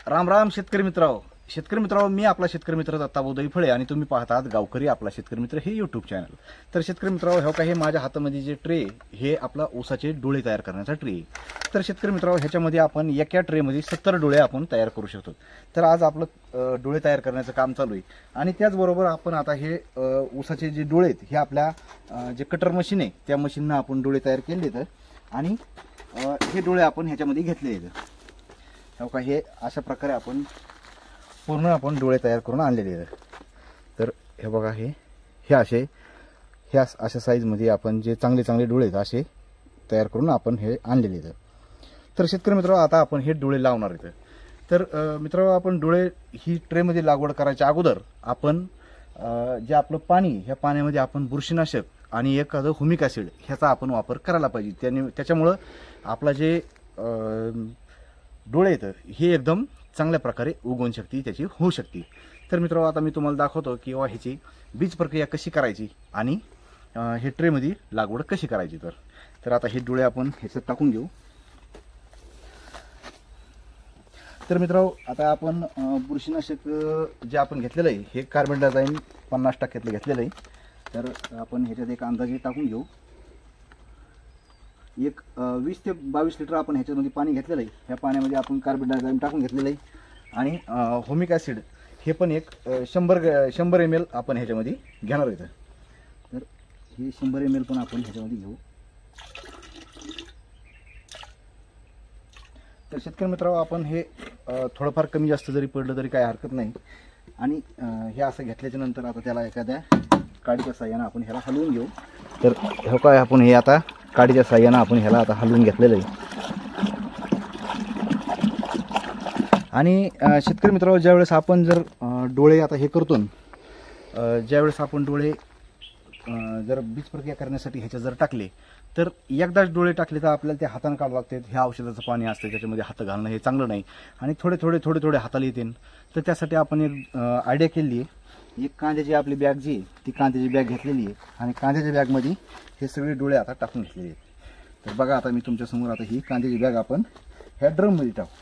राम राम शेतकरी मित्रांनो, मी आपला शेतकरी मित्र दत्ताभाऊ दैफळे आणि तुम्ही पाहतात गावकरी आपला शेतकरी मित्र हे युट्यूब चॅनल। तर शेतकरी मित्रांनो, हे काही माझ्या हातामध्ये जे ट्रे हे आपला ऊसाचे डोळे तयार करण्याचा ट्रे। तर शेतकरी मित्रांनो, ह्याच्यामध्ये आपण एका ट्रे मध्ये 70 डोळे आपण तयार करू शकतो। तर आज आपलं डोळे तयार करण्याचं काम चालू आहे आणि त्याचबरोबर आपण आता हे ऊसाचे जे डोळे आहेत हे आपल्या जे कटर मशीन आहे त्या मशीनने आपण डोळे तयार केले तर आणि हे डोळे आपण ह्याच्यामध्ये घेतले आहेत। हे अशा प्रकारे आपण पूर्ण डोळे तयार करून आणलेले आहेत। तर हे बघा, हे अशा साईज मध्ये आपण जे चांगले डोळे आहेत असे तयार करून आपण हे आणलेले आहेत। तर शेतकरी मित्रांनो, आता आपण हे डोळे लावणार आहेत। तर मित्रांनो, आपण डोळे ही ट्रे मध्ये लागवड करायच्या अगोदर आपण जे आपलं पाणी, ह्या पाण्यामध्ये आपण बुरशीनाशक आणि एखादं हुमिक ऍसिड ह्याचा आपण वापर करायला पाहिजे। त्याच्यामुळे आपला जे डोळे आहेत हे एकदम चांगल्या प्रकारे उगवण शक्ती त्याची होऊ शकते। तर मित्रांनो, आता मी तुम्हाला दाखवतो की ह्याची बीज प्रक्रिया कशी करायची आणि हे ट्रे मध्ये लागवड कशी करायची। तर आता हे डोळे आपण ह्याच्यात टाकून घेऊ। तर मित्रांनो, आता आपण बुरशीनाशक जे आपण घेतलेलं आहे हे कार्बनडायझाईम 50% घेतलेलं आहे। तर आपण ह्याच्यात एक अंदाजे टाकून घेऊ। एक 20 ते 22 लिटर आपण ह्याच्यामध्ये पाणी घेतलेलं आहे। ह्या पाण्यामध्ये आपण कार्बनडायझाईम टाकून घेतलेलं आहे आणि हुमिक ऍसिड हे पण एक 100 ml आपण ह्याच्यामध्ये घेणार आहे। तर हे 100 ml पण आपण ह्याच्यामध्ये घेऊ। तर शेतकरी मित्रांनो, आपण हे थोडंफार कमी जास्त जरी पडलं तरी काही हरकत नाही। आणि हे असं घेतल्याच्या नंतर आता त्याला एखाद्या काडीच्या साह्याने आपण ह्याला हलवून घेऊ। तर हे काय, आपण हे आता काडीच्या साह्याने आपण ह्याला आता हलवून घेतलेलं आहे। आणि शेतकरी मित्रांनो, ज्यावेळेस आपण जर डोळे आता हे करतो, ज्यावेळेस आपण डोळे जर बीज प्रक्रिया करण्यासाठी ह्याच्यात जर टाकले तर एकदाच डोळे टाकले तर आपल्याला ते हाताने काढावं लागते। हे औषधाचं पाणी असतं, त्याच्यामध्ये हात घालणं हे चांगलं नाही आणि थोडे हाताला येते। तर त्यासाठी आपण एक आयडिया केली आहे। एक कांद्याची आपली बॅग जी ती कांद्याची बॅग घेतलेली आहे आणि कांद्याच्या बॅगमध्ये हे सगळे डोळे आता टाकून घेतलेले आहेत। तर बघा, आता मी तुमच्या समोर आता ही कांद्याची बॅग आपण ह्या ड्रम मध्ये टाकू।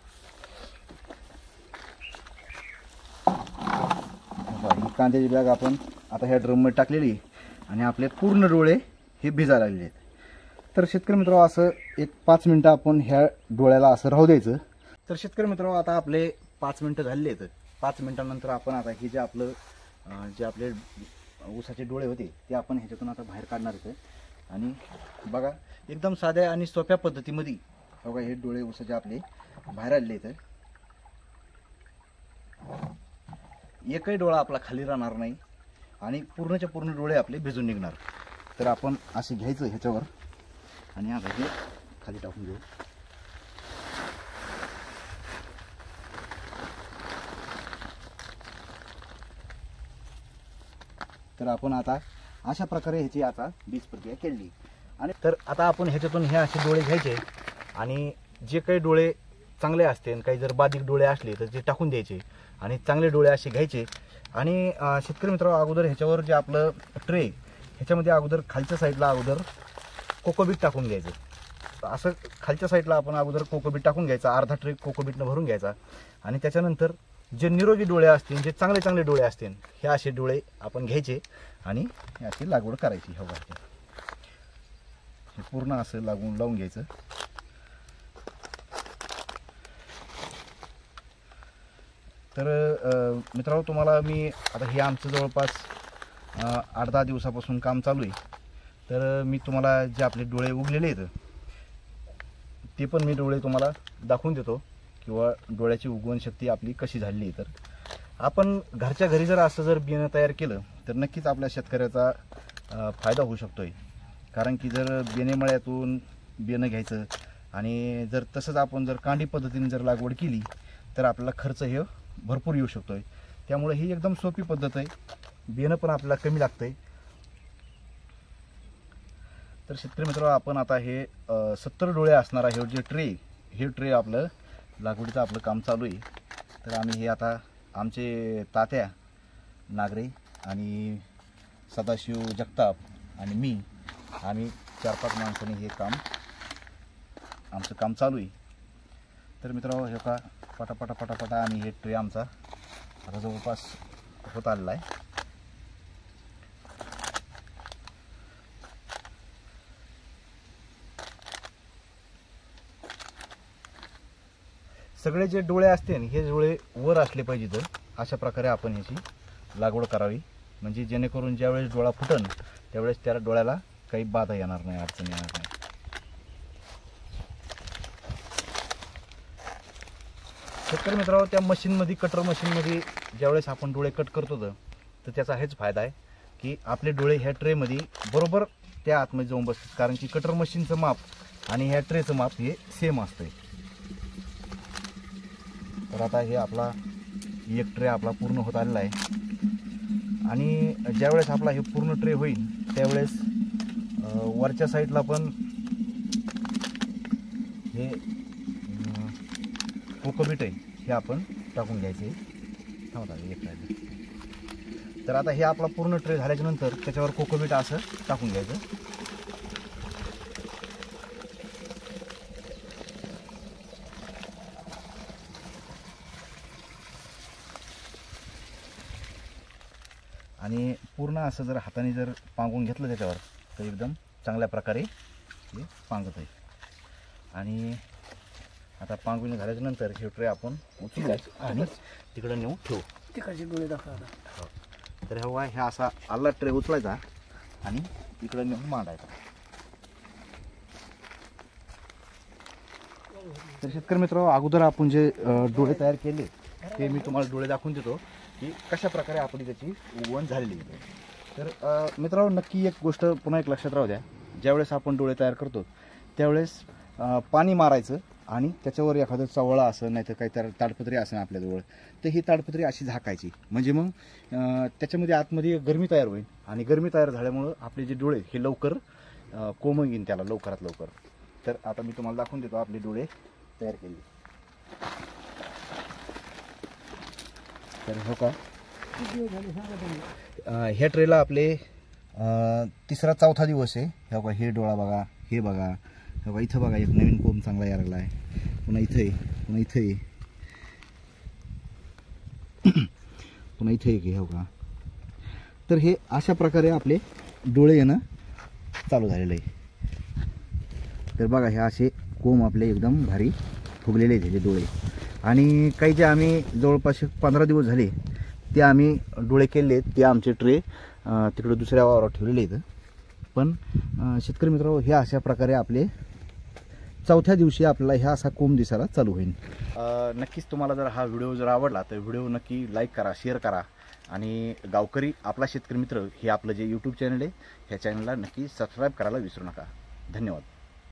ही कांद्याची बॅग आपण आता ह्या ड्रम मध्ये टाकलेली आणि आपले पूर्ण डोळे हे भिजायला लागलेले आहेत। तर शेतकरी मित्रांनो, असं एक 5 मिनिटं आपण ह्या डोळ्याला असं राहू द्यायचं। तर शेतकरी मित्रांनो, आता आपले 5 मिनिटं झालेले आहेत। 5 मिनिटांनंतर आपण आता हे जे आपले ऊसाचे डोळे होते ते आपण ह्याच्यातून आता बाहेर काढणार आहेत। आणि बघा, एकदम साध्या आणि सोप्या पद्धतीमध्ये बघा हे डोळे ऊसाचे आपले बाहेर आलेले आहेत। एकही डोळा आपला खाली राहणार नाही आणि पूर्णच्या पूर्ण डोळे आपले भिजून निघणार। तर आपण असे घ्यायचं ह्याच्यावर आणि आता हे खाली टाकून घेऊ। तर आपण आता अशा प्रकारे ह्याची आता बीज प्रक्रिया केली। आणि तर आता आपण ह्याच्यातून हे असे डोळे घ्यायचे आणि जे काही डोळे चांगले असतील, काही जर बाधिक डोळे असले तर ते टाकून द्यायचे आणि चांगले डोळे असे घ्यायचे। आणि शेतकरी मित्रांनो, अगोदर ह्याच्यावर जे आपलं ट्रे ह्याच्यामध्ये अगोदर खालच्या साईडला अगोदर कोकोबीट टाकून घ्यायचं। असं खालच्या साईडला आपण अगोदर कोकोबीट टाकून घ्यायचा, अर्धा ट्रे कोकोबीटनं भरून घ्यायचा आणि त्याच्यानंतर जे निरोगी डोळे असतील, जे चांगले डोळे असतील, हे असे डोळे आपण घ्यायचे आणि अशी लागवड करायची। हे बघा, हे पूर्ण असं लावून घ्यायचं। तर मित्रांनो, तुम्हाला मी आता हे आमचं जवळपास 8-10 दिवसापासून काम चालू आहे। तर मी तुम्हाला जे आपले डोळे उगलेले आहेत ते पण मी डोळे तुम्हाला दाखवून देतो किंवा डोळ्याची उगवण शक्ती आपली कशी झालेली आहे। तर आपण घरच्या घरी जर असं जर बियाणं तयार केलं तर नक्कीच आपल्या शेतकऱ्याचा फायदा होऊ शकतोय। कारण की जर बियाणेमळ्यातून बियाणं घ्यायचं आणि जर तसंच आपण जर कांडी पद्धतीने जर लागवड केली तर आपल्याला खर्च हे भरपूर येऊ शकतोय। त्यामुळे ही एकदम सोपी पद्धत आहे, बियाणं पण आपल्याला कमी लागतंय। तर शेतकरी मित्रांनो, आपण आता हे 70 डोळे असणारा हे ट्रे आपलं लागवडीचं आपलं काम चालू आहे। तर आम्ही हे आता आमचे तात्या नागरे आणि सदाशिव जगताप आणि मी आम्ही 4-5 माणसांनी हे काम आमचं काम चालू आहे। तर मित्रांनो हे का पटापटा पटापटा आणि हे ट्रे आमचा आता जवळपास होत आलेला आहे. सगळे जे डोळे असते हे डोळे वर असले पाहिजे. तर अशा प्रकारे आपण ह्याची लागवड करावी, म्हणजे जेणेकरून ज्यावेळेस डोळा फुटन त्यावेळेस त्या डोळ्याला काही बाधा येणार नाही, अडचण येणार नाही. शेतकरी मित्रांनो, त्या मशीनमध्ये कटर मशीनमध्ये ज्यावेळेस आपण डोळे कट करतो तर त्याचा हेच फायदा आहे की आपले डोळे ह्या ट्रेमध्ये बरोबर त्या आतमध्ये जाऊन बसतात, कारण की कटर मशीनचं माप आणि ह्या ट्रेचं माप हे सेम असतं. तर आता हे आपला एक ट्रे आपला पूर्ण होत आलेला आहे आणि ज्यावेळेस आपला हे पूर्ण ट्रे होईल त्यावेळेस वरच्या साईडला पण हे कोकोबीट आहे हे आपण टाकून घ्यायचे. थांबा एक राहिलं. तर आता हे आपला पूर्ण ट्रे झाल्याच्या नंतर त्याच्यावर कोकोबीट असं टाकून घ्यायचं. आणि पूर्ण असं जर हाताने जर पांगून घेतलं त्याच्यावर तर एकदम चांगल्या प्रकारे हे पांगत आहे. आणि आता पांगून झाल्याच्या नंतर हे ट्रे आपण उचलून आणि तिकडे नेऊन ठेवू. तिकडचे डोळे दाखवा. तर ह्या असा आल्ला ट्रे उचलायचा आणि इकडे नेऊन मांडायचा. तर शेतकरी मित्रांनो, अगोदर आपण जे डोळे तयार केले ते मी तुम्हाला डोळे दाखवून देतो की कशा प्रकारे आपली त्याची उगवण झालेली आहे. तर मित्रांनो, नक्की एक गोष्ट पुन्हा एक लक्षात राहू द्या, ज्यावेळेस आपण डोळे तयार करतो त्यावेळेस पाणी मारायचं आणि त्याच्यावर एखादं चवळा असं नाही तर काही ताडपत्री असेल आपल्याजवळ तर ही ताडपत्री अशी झाकायची, म्हणजे मग त्याच्यामध्ये आतमध्ये गरमी तयार होईल आणि गरमी तयार झाल्यामुळं आपले जे डोळे हे लवकर कोमं येईन त्याला लवकरात लवकर. तर आता मी तुम्हाला दाखवून देतो आपले डोळे तयार केले. तर हो का ह्या ट्रेला आपले तिसरा चौथा दिवस आहे. हो का, हे डोळा बघा, हे बघा, हो का, इथं बघा एक नवीन कोंब चांगला यायला लागला आहे, पुन्हा इथं आहे, पुन्हा इथं आहे, पुन्हा इथं आहे की हो का. तर हे अशा प्रकारे आपले डोळे येणं चालू झालेलं आहे. तर बघा हे असे कोंब आपले एकदम भारी फुगलेले आहेत हे डोळे. आणि काही जे आम्ही जवळपास 15 दिवस झाले ते आम्ही डोळे केले, ते आमचे ट्रे तिकडे दुसऱ्या वावरात ठेवलेले आहेत. पण शेतकरी मित्रांनो, हे अशा प्रकारे आपले चौथ्या दिवशी आपल्याला ह्या असा कोंब दिसायला चालू होईल. नक्कीच तुम्हाला जर हा व्हिडिओ जर आवडला तर व्हिडिओ नक्की लाईक करा, शेअर करा आणि गावकरी आपला शेतकरी मित्र हे आपलं जे यूट्यूब चॅनल आहे ह्या चॅनलला नक्की सबस्क्राईब करायला विसरू नका. धन्यवाद.